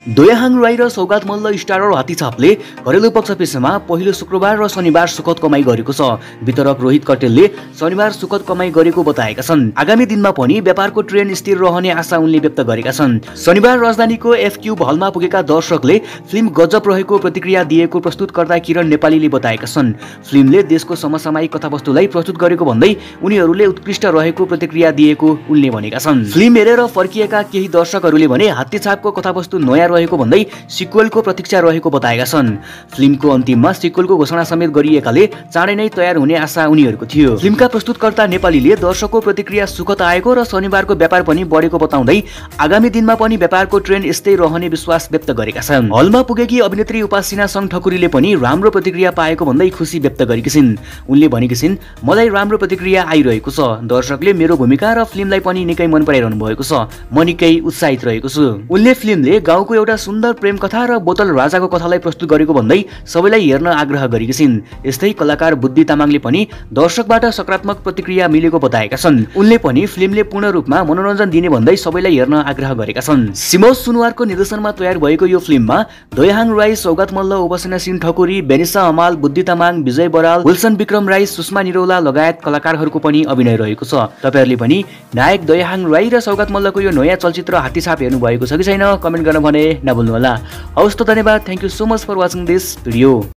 दोयाहाङ राई र सौगात मल्ल स्टारर हात्तीछापले घरेलु पक्ष पेशमा पहिलो शुक्रबार र शनिबार सुखद कमाई गरेको छ। वितरक रोहित कटेलले शनिबार सुखद कमाई गरेको बताएका छन्। आगामी दिनमा पनि व्यापारको ट्रेन्ड स्थिर रहने आशा उनले व्यक्त गरेका छन्। शनिबार राजधानीको एफक्यू हलमा पुगेका दर्शकले फिल्म गजब रहेको प्रतिक्रिया दिएको प्रस्तुतकर्ता किरण नेपालीले बताएका छन्। फिल्मले देशको समसामयिक कथावस्तुलाई प्रस्तुत गरेको भन्दै उनीहरूले उत्कृष्ट रहेको प्रतिक्रिया दिएको उनले भनेका छन्। फिल्म हेरेर फर्किएका केही दर्शकहरूले भने हात्तीछापको कथावस्तु नयाँ रहेको भन्दै सिक्वेलको प्रतीक्षा रहेको बताएका छन्। फिल्मको अन्तिममा सिक्वेलको घोषणा समेत गरिएकाले चाँडै नै तयार हुने आशा उनीहरूको थियो। फिल्मका प्रस्तुतकर्ता नेपालीले दर्शकको प्रतिक्रिया सुखद आएको र शनिबारको व्यापार पनि बढेको बताउँदै आगामी दिनमा पनि व्यापारको ट्रेन्ड यस्तै रहने विश्वास व्यक्त गरेका छन्। हलमा पुगेकी अभिनेत्री उपासिना सङ ठकुरीले पनि राम्रो प्रतिक्रिया पाएको भन्दै खुसी व्यक्त गरेकी छिन्। उनले भनेकी छिन्, मलाई राम्रो प्रतिक्रिया आइरहेको छ। दर्शकले मेरो भूमिका र फिल्मलाई पनि निकै मन पराइरहनु भएको छ। म निकै उत्साहित रहेको छु। उनले फिल्मले गाउँको एउटा सुन्दर प्रेम कथा र बोतल राजाको कथालाई प्रस्तुत गरेको भन्दै सबैलाई हेर्न आग्रह गरेकी छिन्। यस्तै कलाकार बुद्धि तामाङले पनि दर्शकबाट सकारात्मक प्रतिक्रिया मिलेको बताएका छन्। उनले पनि फिल्मले पूर्ण रूपमा मनोरञ्जन दिने भन्दै सबैलाई हेर्न आग्रह गरेका छन्। सिमोस सुनुवारको निर्देशनमा तयार भएको यो फिल्ममा दोयाहाङ राई, सौगात मल्ल, उपासना सिंह ठकुरी, बेनिसा हमाल, बुद्धि तामाङ, विजय बराल, विल्सन विक्रम राई, सुषमा निरौला लगायत कलाकारहरूको पनि अभिनय रहेको छ। तपाईहरुले पनि नायक दोयाहाङ राई र सौगात मल्लको यो नयाँ चलचित्र हात्तीछाप हेर्नु भएको छ कि छैन कमेन्ट गर्न भने नभुल्नुहोला। हवस् त धन्यवाद। Thank you so much for watching this video.